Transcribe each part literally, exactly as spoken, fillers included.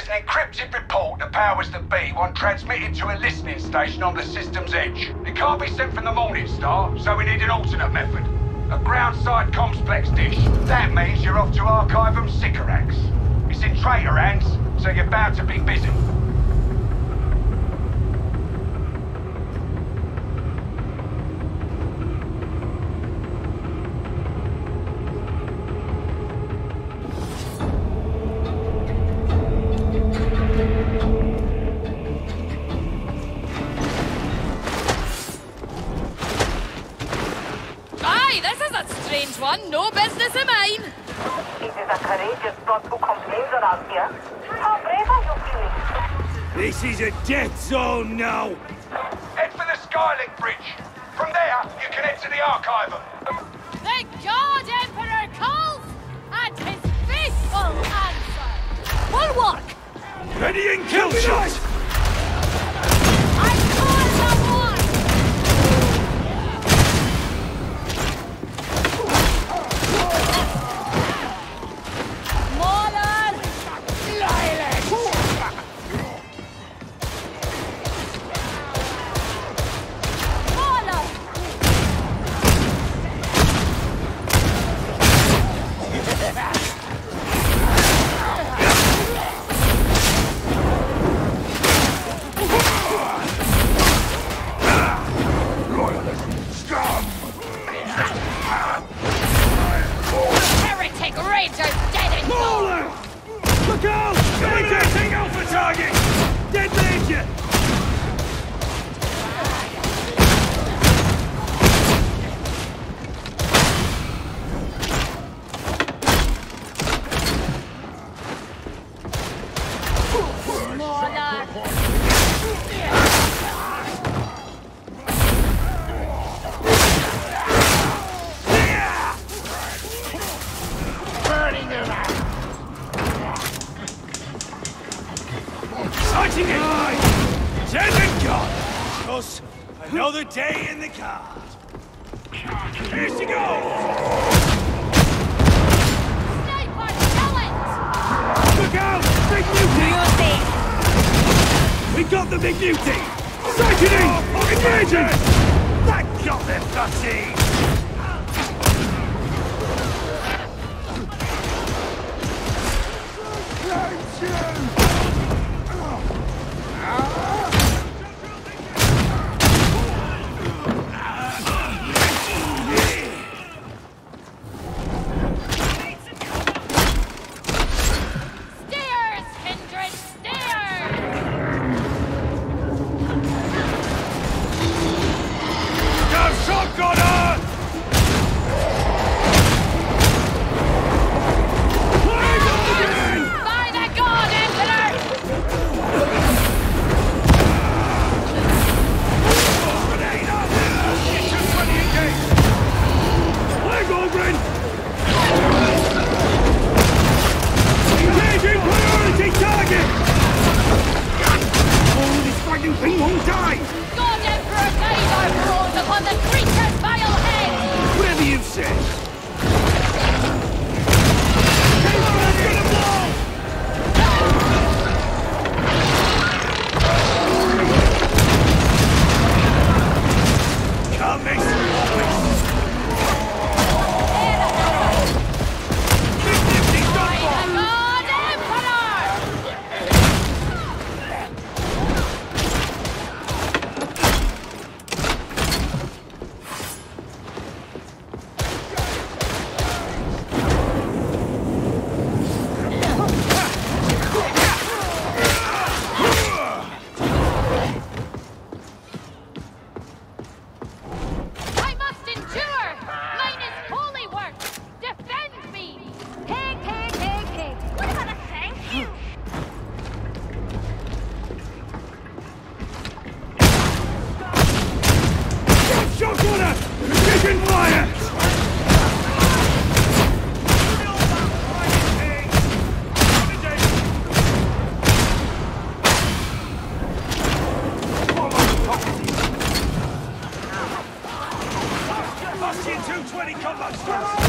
There's an encrypted report the powers that be want transmitted to a listening station on the system's edge. It can't be sent from the Morning Star, so we need an alternate method. A ground-side Comms-Plex dish. That means you're off to Archivum Sycorax. It's in traitor hands, so you're bound to be busy. One, no business of mine. It is a courageous thought who complains around here. How brave are you feeling? This is a death zone now. Head for the Skylink Bridge. From there, you can head to the Archivum. The God Emperor calls, and his faithful answer will work. Ready and kill shot. I call the war. Another day in the car. Here she goes! Sniper, kill it! Look out! Big beauty! We got the big beauty! Sickening! Engaging! That got them fussy!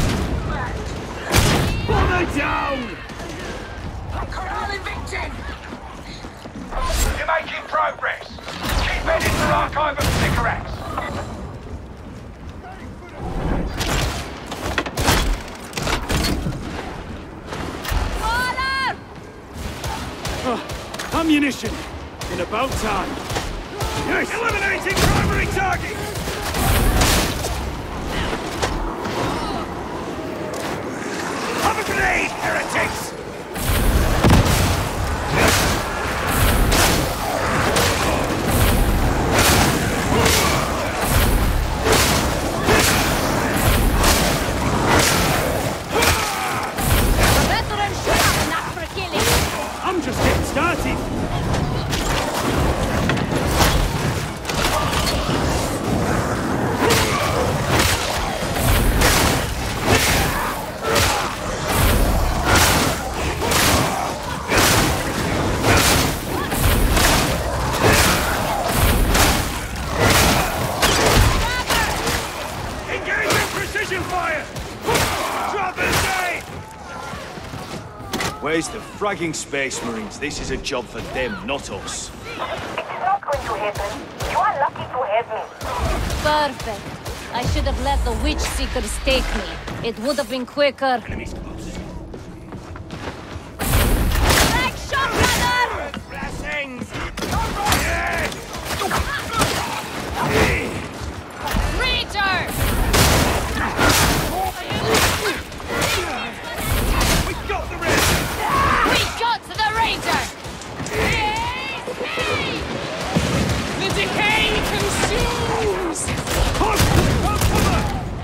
Corral evicted! archive of cigarettes. Oh, ammunition! In about time. Yes! Eliminating primary target! Have a grenade, heretics! I'm just getting started. Where's the fragging Space Marines? This is a job for them, not us. It's not going to happen. You are lucky to have me. Perfect. I should have let the Witch Seekers take me. It would have been quicker. Enemies close. Black shot, brother! Blessings! Raider! We got the red! We got the Raider! The decay consumes! Hold! Hold cover!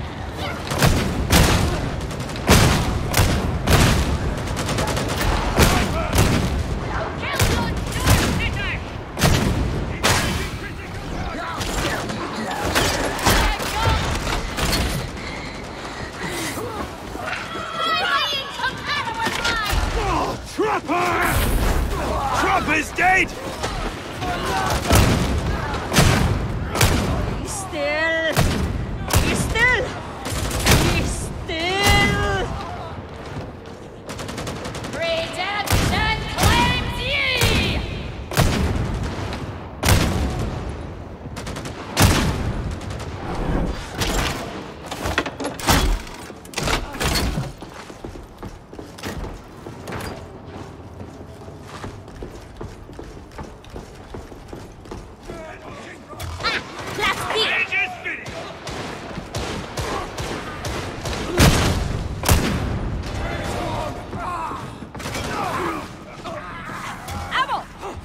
Oh, Trapper! Trapper's dead! Be still! Be still! Be still! Redemption claims ye! Last beat! Ammo!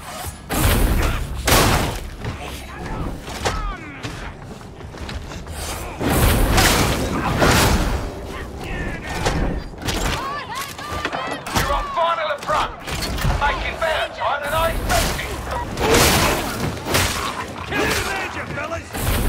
You're on final approach. Making better time than I expected. Kill the Major, fellas!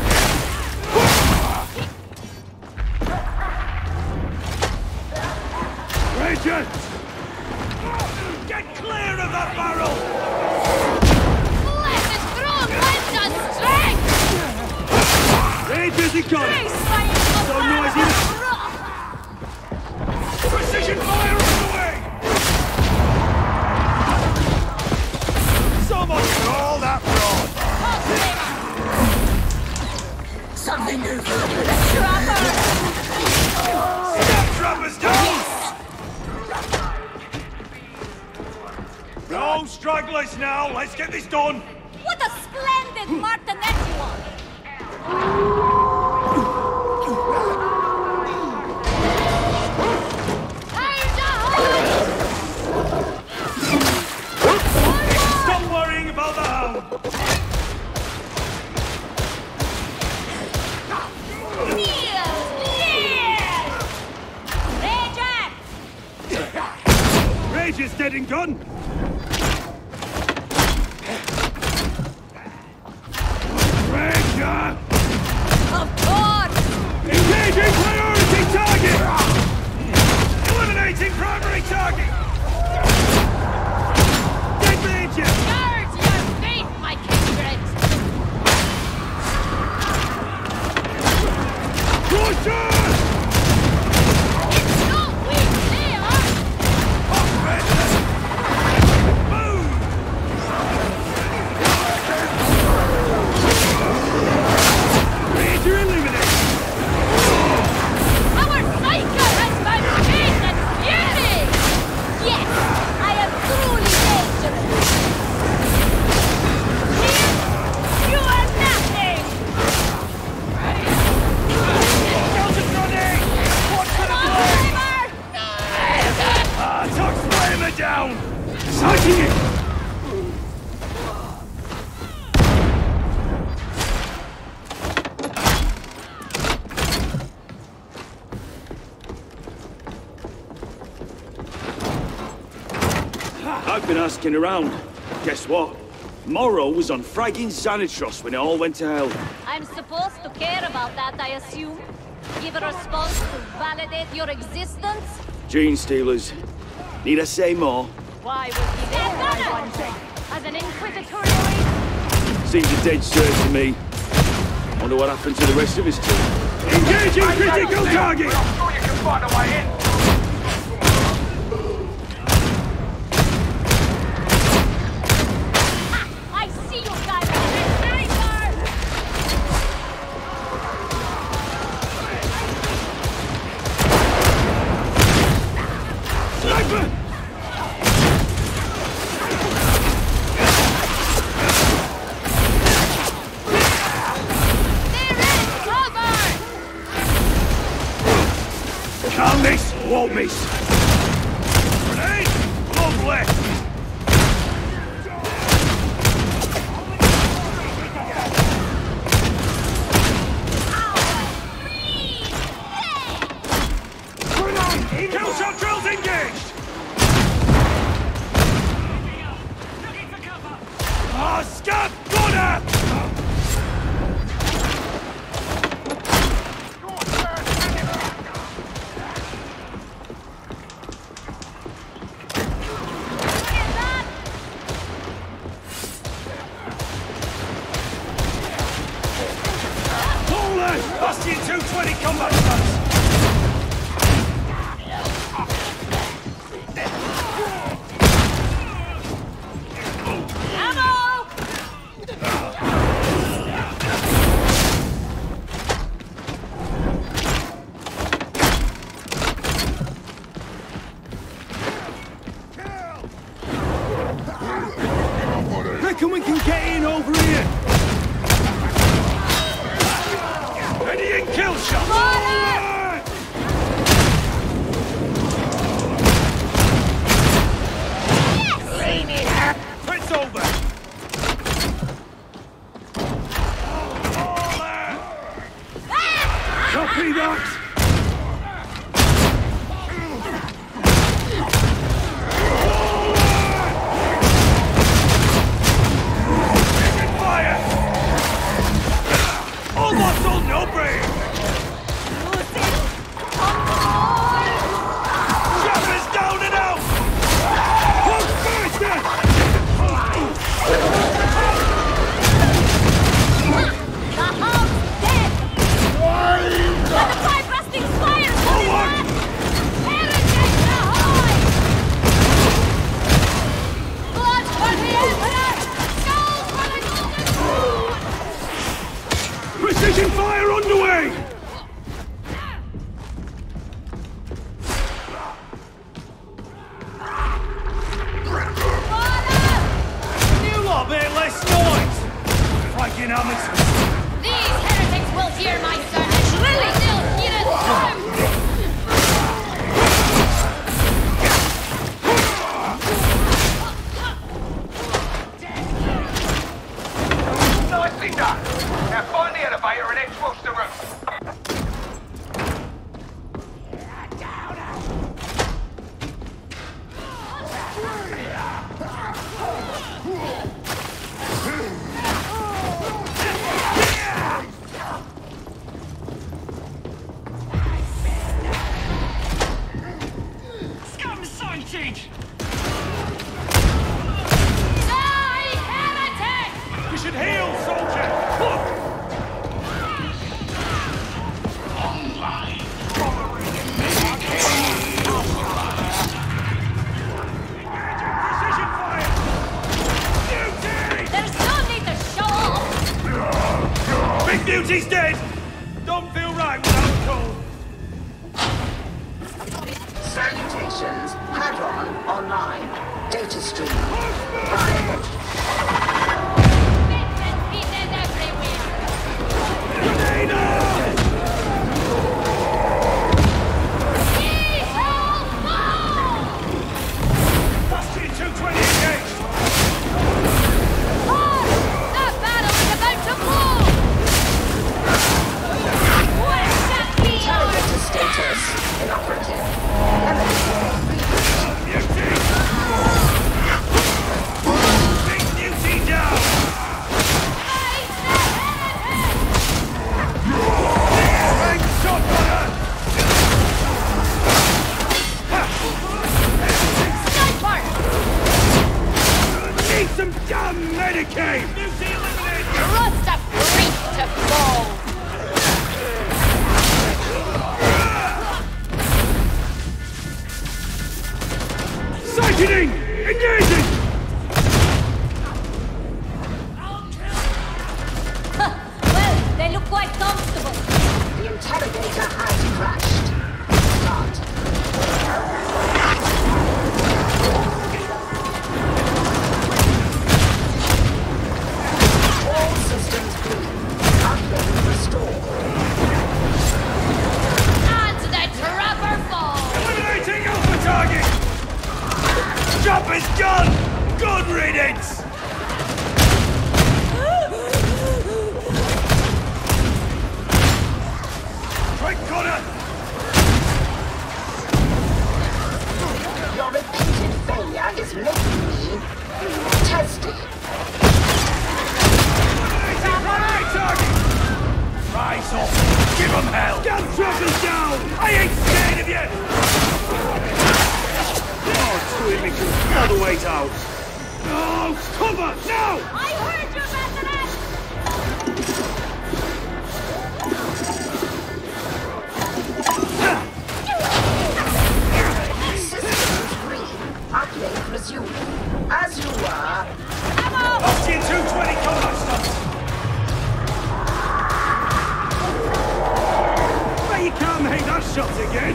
Rangers! Get clear of that barrel! Blessed throne lends us strength! Rangers, he got it! Grace by its So noisy! Precision fire on the way! So much for all that fraud! Something new for the Trapper! Step Trappers down! No stragglers now! Let's get this done! What a splendid martinet you are! Stop worrying about the hound! Kneel! Kneel! Ranger! Rage is dead and gone! Ranger! Of course! Engaging priority target! Eliminating primary target! Dead Ranger! Guard your faith, my kindred! Roger! It's not weak there! been asking around. Guess what? Morrow was on fragging Xanatros when it all went to hell. I'm supposed to care about that, I assume? Give a response to validate your existence? Gene stealers. Need I say more? Why was he there, I wonder? As an inquisitorial agent? Seems a dead cert to me. Wonder what happened to the rest of his team. Engaging critical target! I'm sure you can find a way in. I see you guys! Sniper! Can't miss, won't miss. Grenade! Lob left! Grenade! Kill shot drills engaged! Ah, scab! Gunner! Bastion two twenty combat guns! Ammo! Reckon we can get in over here! Ready and kill shot! Yes! Fritz over! Copy that! Taking fire! All muscle, no brain! Choppers down and out! Hold fast! The house dead! Let the pipe rusting fire! Forward! Heretic ahoy! Blood for the Emperor! Gold for the Golden Precision fire underway! New lot, bit less noise! Fucking amateurs! These heretics will hear my sermon! Really, they'll hear it! Nicely done. Now find the elevator and exfilch the roof. Scum sighted! Die, heretic! We should heal, soldier! Precision fire! Beauty! There's no need to show off! Big Beauty's dead! Don't feel right without cold. Salutations. Hadron online. Data stream. Bits and pieces everywhere! Grenade out! Diesel fall! Bastion two twenty engaged! Oh! The battle is about to move! Where shall we Telemeter status. Inoperative. Beauty! some damn Medicaid! Mutiny eliminated! Trust a freak to fall! Sickening! Engaging! Well, they look quite comfortable. The interrogator has crashed. Start. All systems green. Uplink restored. And the trapper falls! Eliminating Alpha target! Job is done! Good riddance! Right corner! Your repeated failure is making me testy. Right target! Rise up! Give them hell! Gun trappers down! I ain't scared of you! Oh, two images, all the way out! No! Cover! Now! I heard you, Veteran! Systems green. Uplink resumed. As you were. Up to your two twenty combat stunts! Bet you can't make that shot again!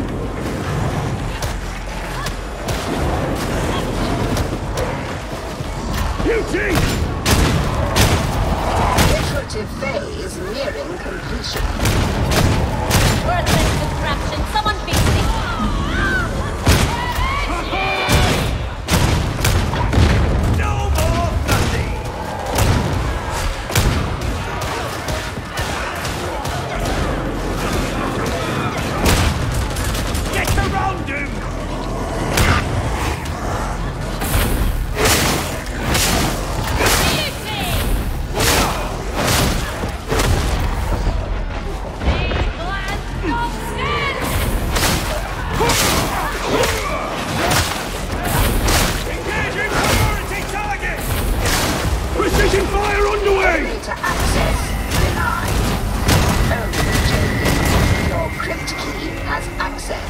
Beauty! Iterative phase nearing completion. Worthless contraption. Someone fix it. No more nothing! Get around him! Engaging priority target! Precision fire underway! Data access denied. Only changing. Your crypt key has access.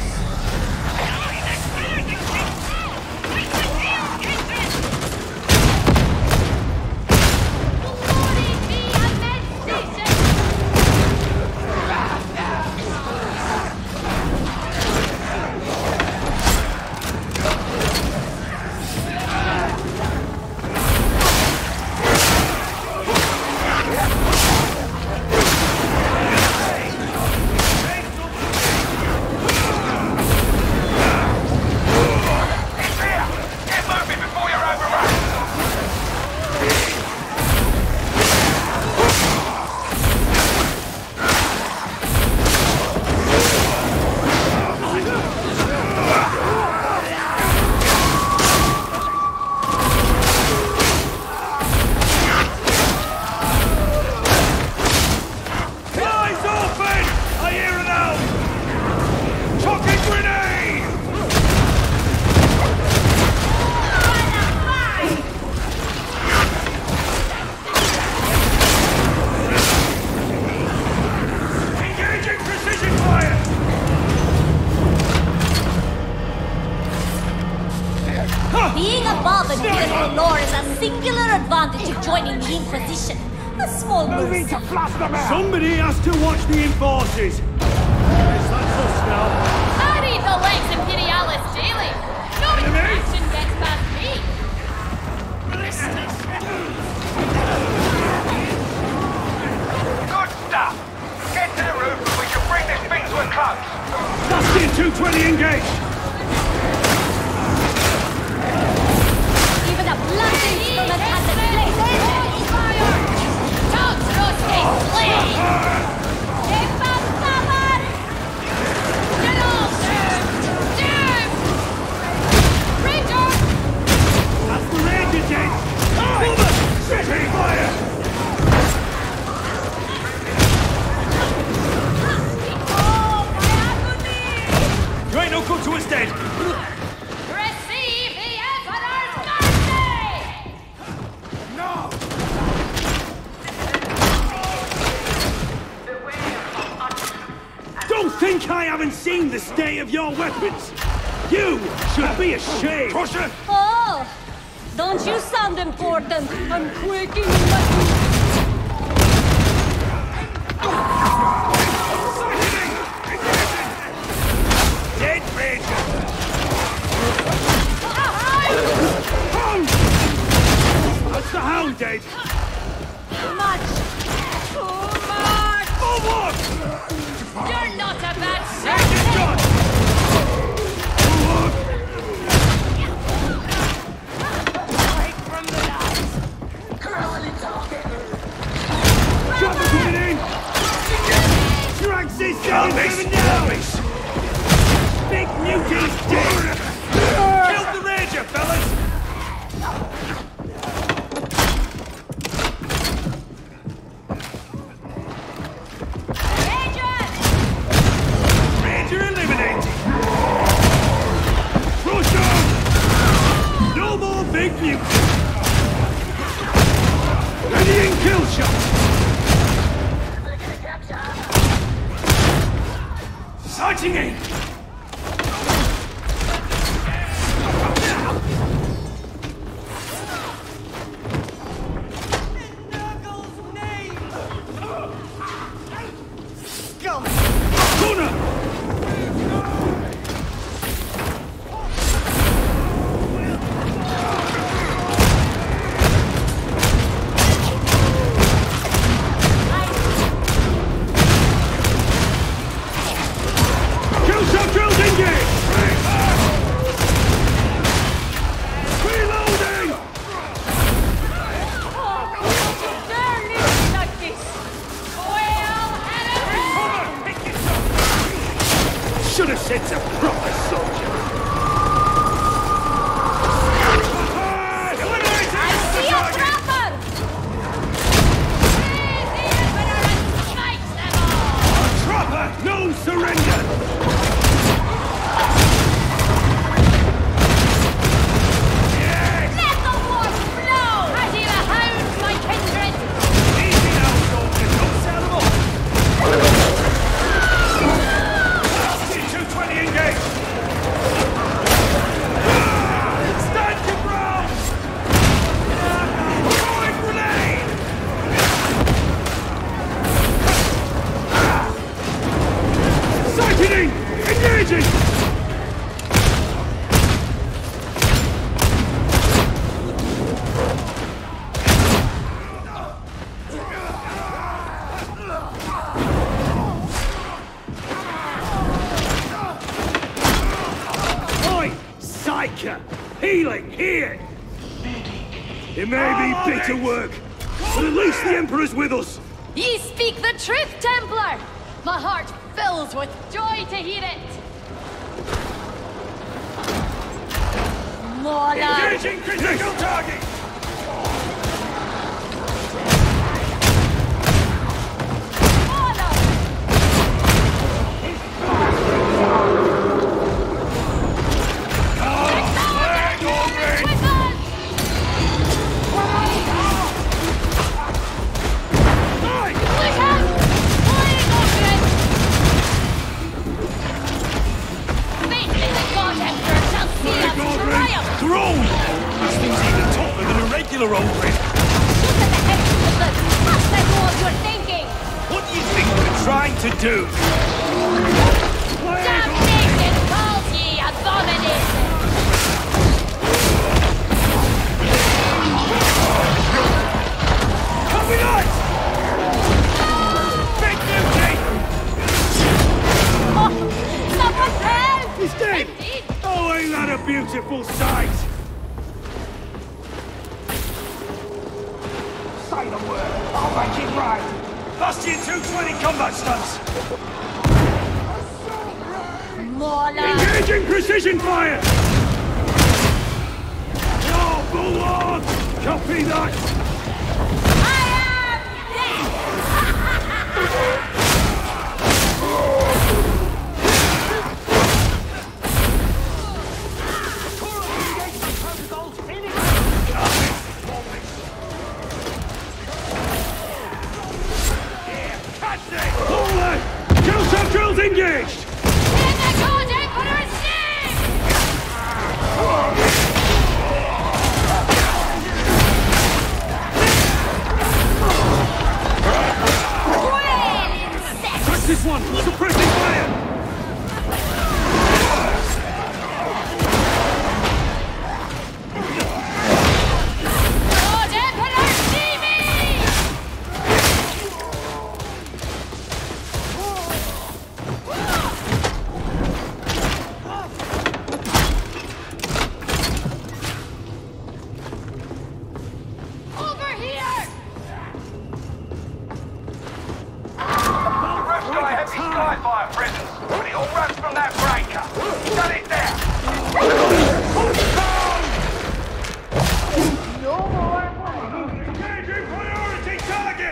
Eyes open! I hear it out! Chucking grenade! Engaging precision fire! Being above and fearful lore is a singular advantage of joining the Inquisition. A small boost. Somebody has to watch the enforcers! Yes, that's us now. I need the Lex Imperialis daily! No interaction gets past me! Good stuff! Get to the roof and we can bring this thing to a close! Bastion two twenty engaged! Even a blunt instrument has its place. Fire! Don't rotate, please! Get back, Get off! haven't seen the state of your weapons. You should be ashamed. Crusher! Oh! Don't you sound important? I'm quaking in my boots. Dead Ranger! Hound! What's the hound dead? Too much! Too much! Forward! You're not a bad Take it, John! Forward! Chopper coming in! Drags this down, even now! Big Muti's dead! Killed the Ranger, fellas! Ranger eliminated! Crush on! No more big mutants! Ready in kill shot! Sighting in! Corner! Kill shot drills engaged! Reloading! Should have sent a proper soldier! Eliminated! I see a trapper! Trapper! No surrender! Let the war flow! I hear a hound, my kindred! Easy now, soldier! Don't set them up! two twenty engaged! Stand your ground! Throwing grenade! Sighting! Engaging! Oi! Psyker! Healing here! It may be bitter work, but at least the Emperor's with us! Ye speak the truth, Templar! My heart fills with joy to hear it! Mola! Engaging critical target! Mola! Flag open! Quicken! Oi! Look out! Flying Ogren! Fate in the God Emperor shall see us triumph! Drone! This thing's even tougher than a regular old red. Shoot at the head of the Must I know what you're thinking? What do you think we're trying to do? Damnation calls ye abomination! Copy that! Big duty! Someone help! He's dead! Indeed. Oh, ain't that a beautiful sight? Say the word. I'll make it right. Bastion two twenty combat stunts! Mola! Engaging precision fire! No, bull on! Copy that! I am dead! Hold it! Kill shot drills engaged! on! Suppressing fire! God Emperor, see me! Over here! Roof's got a heavy skyfire presence, but it all runs from that breaker. Shut it down! Engaging priority target!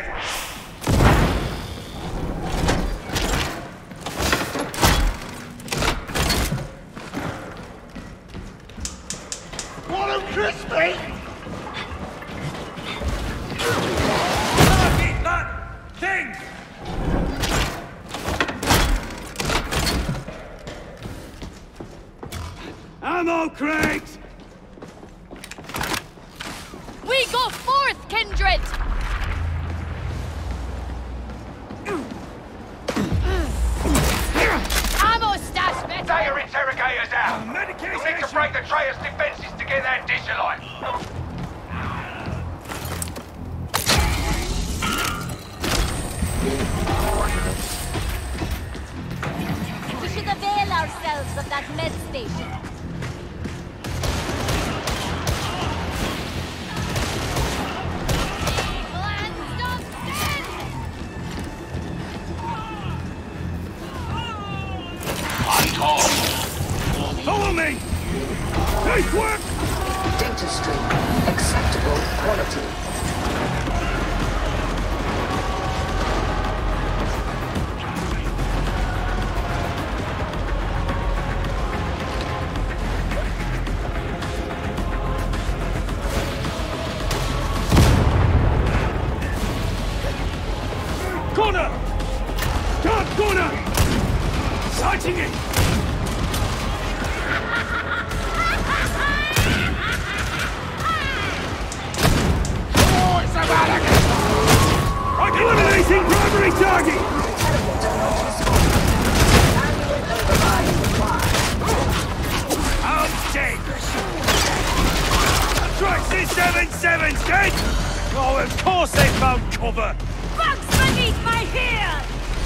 Want 'em crispy? Target that thing! Ammo crates! We go forth, kindred! Ammo stash, better! Data interrogators out! Medication! You'll need to break the traitor's defenses to get that dish alight. We should avail ourselves of that med station. Follow me! Nice work! Data stream. Acceptable quality. Corner! Guard corner! Sighting it! Eliminating primary target! Outstanding! Try seven sevens, dead! Oh, of course they found cover! Bugs beneath my heel!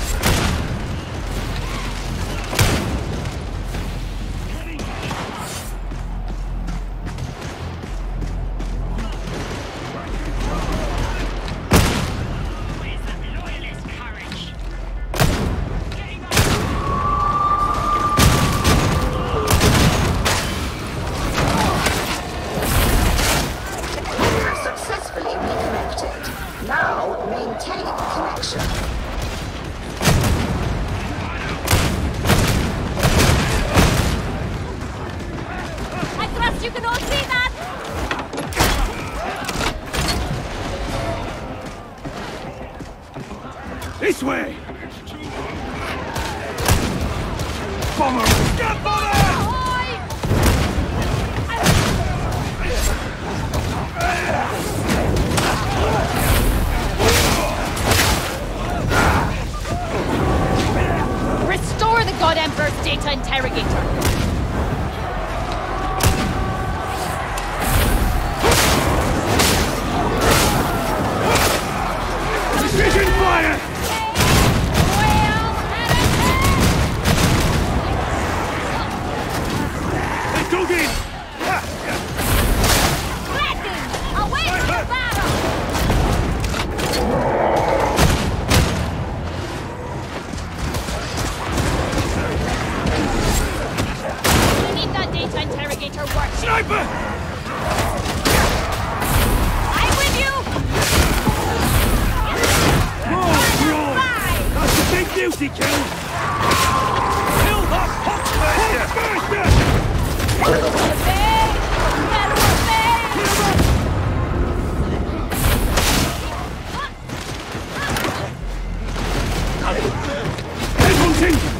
Successfully reconnected. Now maintain connection. I trust you can all see that! This way! Bomber! Get bomber! Restore the God Emperor's data interrogator. Precision fire! They dug in! Threatening! Away from the battle! We need that data interrogator working. Sniper! I'm with you! Oh, bro! Bye! That's a big duty kill! Kill that Hawkmaster! Obey! Better obey! Headhunting!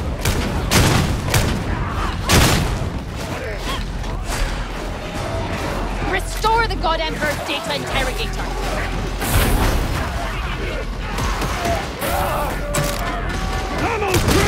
Restore the God Emperor's data interrogator. Ammo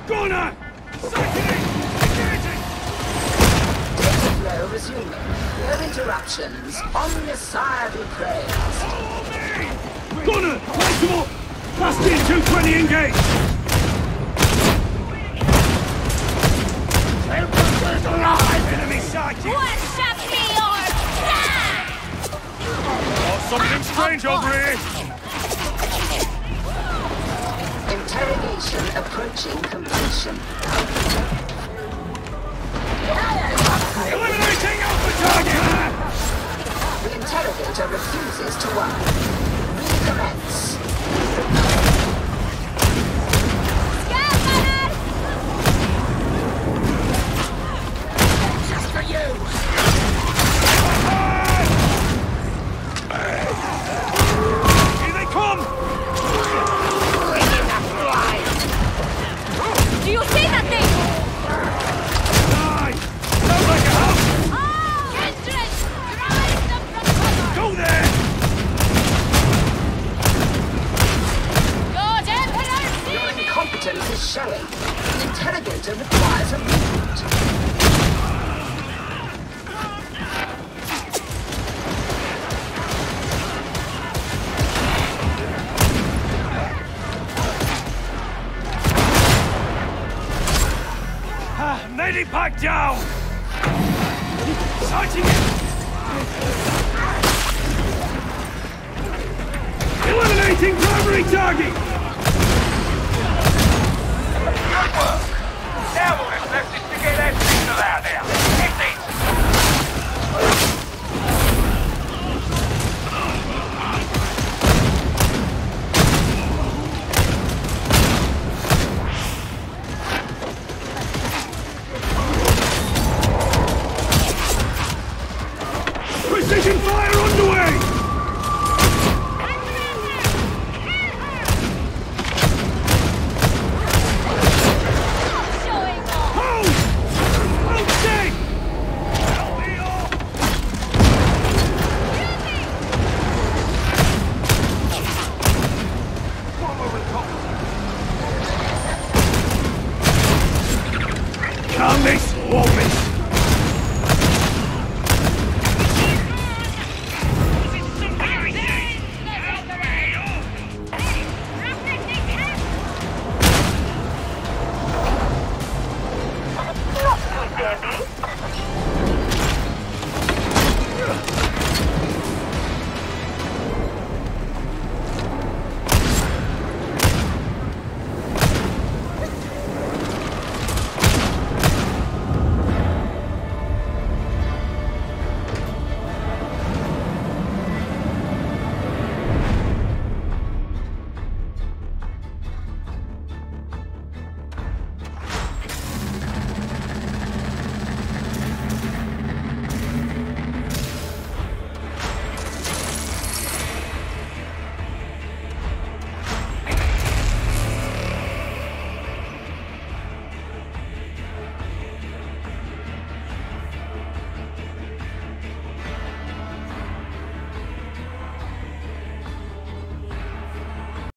Gunner! Cycling! Engaging! Data flow resuming. No interruptions. Omniscient be praised. Follow me! Gunner! Light them up! Last in two twenty engaged! Trailblaster's alive! Enemy sighted! One shot me or die! Oh, something strange over here! Interrogation approaching completion. Eliminating Alpha target! The interrogator refuses to work. Recommence. Just for you! Here they come! Bring in the fly! Do you see that thing? Die! Sounds like a house! Oh! Kindred! Drive them from cover! Go there! God Emperor, see Your me! incompetence is showing. The interrogator requires a reboot. Ah, medipack down! Sighting it! Eliminating primary target! Good work. Now all that's left is to get that signal out there. Hit it! Precision fire underway! Showing off! Hold! Hold stick! Can't miss, won't miss!